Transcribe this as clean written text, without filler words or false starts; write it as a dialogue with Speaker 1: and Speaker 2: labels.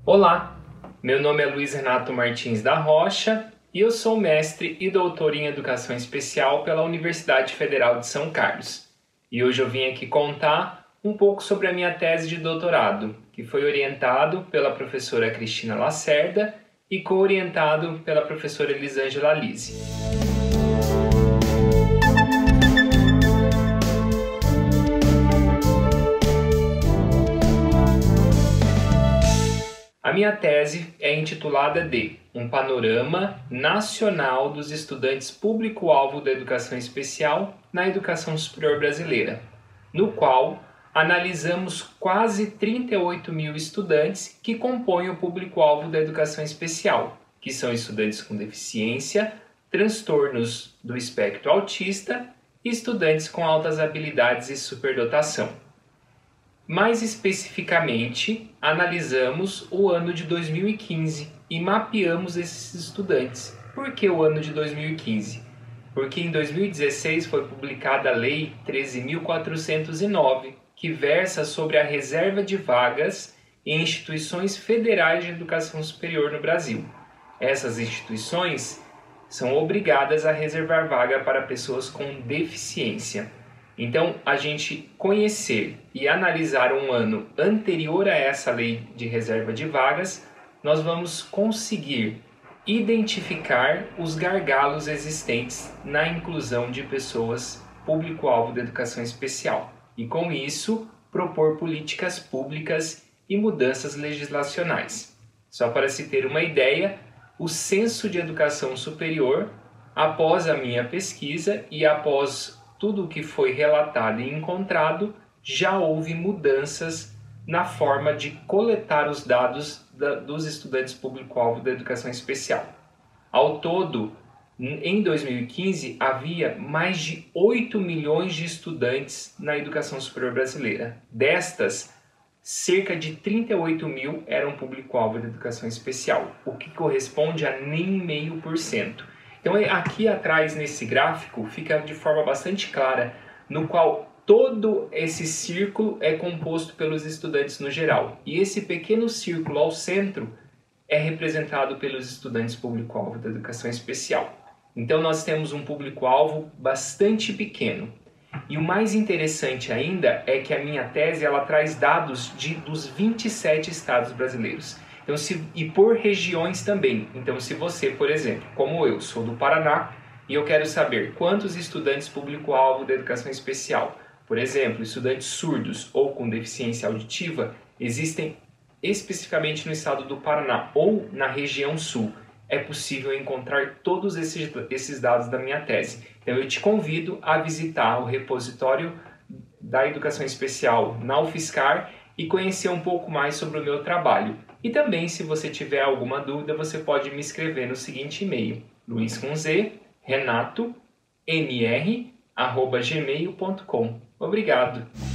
Speaker 1: Olá, meu nome é Luiz Renato Martins da Rocha e eu sou mestre e doutor em Educação Especial pela Universidade Federal de São Carlos. E hoje eu vim aqui contar um pouco sobre a minha tese de doutorado, que foi orientado pela professora Cristina Lacerda e co-orientado pela professora Elisângela Lise. A minha tese é intitulada de Um Panorama Nacional dos Estudantes Público-Alvo da Educação Especial na Educação Superior Brasileira, no qual analisamos quase 38 mil estudantes que compõem o público-alvo da educação especial, que são estudantes com deficiência, transtornos do espectro autista e estudantes com altas habilidades e superdotação. Mais especificamente, analisamos o ano de 2015 e mapeamos esses estudantes. Por que o ano de 2015? Porque em 2016 foi publicada a Lei 13.409, que versa sobre a reserva de vagas em instituições federais de educação superior no Brasil. Essas instituições são obrigadas a reservar vaga para pessoas com deficiência. Então, a gente conhecer e analisar um ano anterior a essa lei de reserva de vagas, nós vamos conseguir identificar os gargalos existentes na inclusão de pessoas público-alvo da educação especial e, com isso, propor políticas públicas e mudanças legislacionais. Só para se ter uma ideia, o Censo de Educação Superior, após a minha pesquisa e após tudo o que foi relatado e encontrado, já houve mudanças na forma de coletar os dados dos estudantes público-alvo da educação especial. Ao todo, em 2015, havia mais de 8 milhões de estudantes na educação superior brasileira. Destas, cerca de 38 mil eram público-alvo da educação especial, o que corresponde a nem 0,5%. Então aqui atrás nesse gráfico fica de forma bastante clara, no qual todo esse círculo é composto pelos estudantes no geral. E esse pequeno círculo ao centro é representado pelos estudantes público-alvo da educação especial. Então nós temos um público-alvo bastante pequeno. E o mais interessante ainda é que a minha tese ela traz dados dos 27 estados brasileiros. Então, e por regiões também. Então, se você, por exemplo, como eu, sou do Paraná e eu quero saber quantos estudantes público-alvo da educação especial, por exemplo, estudantes surdos ou com deficiência auditiva, existem especificamente no estado do Paraná ou na região sul, é possível encontrar todos esses dados da minha tese. Então, eu te convido a visitar o repositório da educação especial na UFSCar e conhecer um pouco mais sobre o meu trabalho. E também, se você tiver alguma dúvida, você pode me escrever no seguinte e-mail, luiz@gmail.com. Obrigado!